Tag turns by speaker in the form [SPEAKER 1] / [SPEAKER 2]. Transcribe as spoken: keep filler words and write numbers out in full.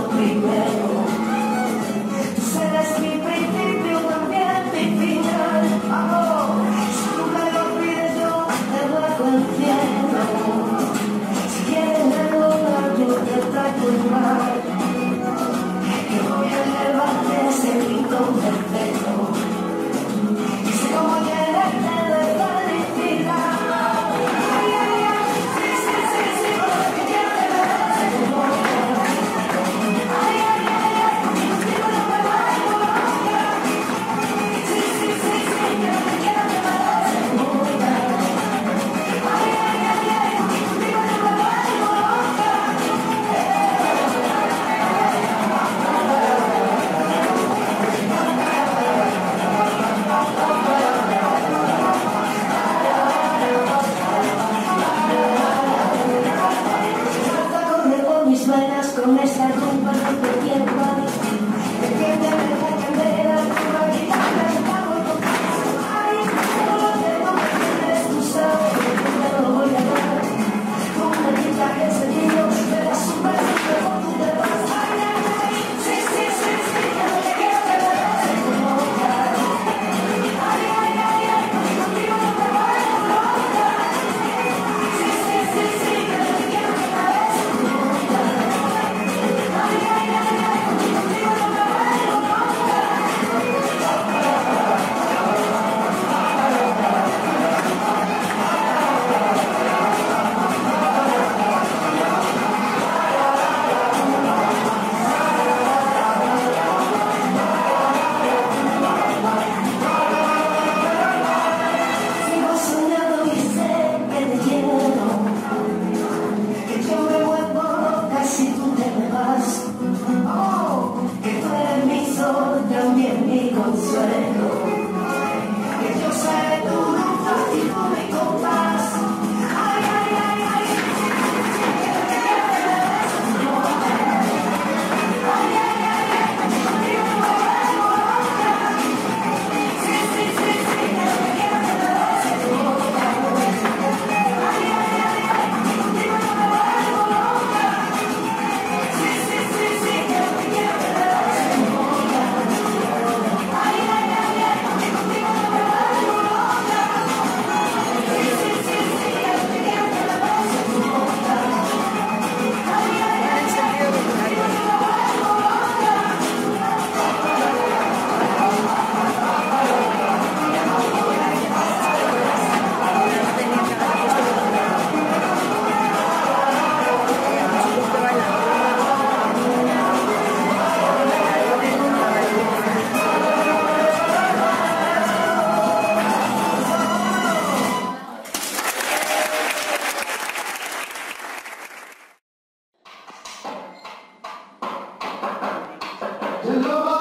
[SPEAKER 1] lo primero. Tú serás mi principio, también mi final. Amor, si tú me lo pides yo te bajo el cielo. Si quieres la luna yo te traigo el mar. Que voy a llevarte ese rincón del pelo. Y sé cómo llenarte de felicidad. Ay, ay, ay, sí, sí, sí, sí, porque quiero que me beses tu boca. Ay, ay, ay, ay, contigo no me vuelvo loca. Sí, sí, sí, sí, quiero que quiero que me beses tu boca. Ay, ay, ay, ay, contigo no me vuelvo loca. Mis venas con esta rumba no te tiembla. Entiéndeme la candela, tu guitarra está muy tocada. Ay, todo lo que no me tienes, tú sabes que te lo voy a dar. Con una quita que se dio, me das un beso y luego tú te vas. Ay, ay, ay, sí, sí, sí, sí, yo no te quiero que me beses tu boca. Ay, ay, ay, ay, contigo no me vuelvo loca. Sí, sí, sí, sí, yo no te quiero que me beses tu boca. Ay, ay, ay, ay, contigo no me vuelvo loca. Sigo soñando y sé que te quiero, que yo me vuelvo loca si tú te me vas. Oh, que tú eres mi sol, también mi consuelo. Que yo seré tu nota y tú mi compás. Ay, ay, ay, ay, quiero que me beses tu boca. Ay, ay, ay, ay, contigo no me vuelvo loca. Sí, sí, sí, sí, quiero que quiero que me beses tu boca. Ay, ay, ay, ay, contigo no me vuelvo loca. Sí, sí, sí, sí, quiero que quiero que me beses tu boca. Ay, ay, ay, ay, contigo no me vuelvo loca. Sí, sí, sí, sí, quiero que quiero que me beses tu boca. Ay, ay, ay, ay, contigo no me vuelvo loca.
[SPEAKER 2] Hello.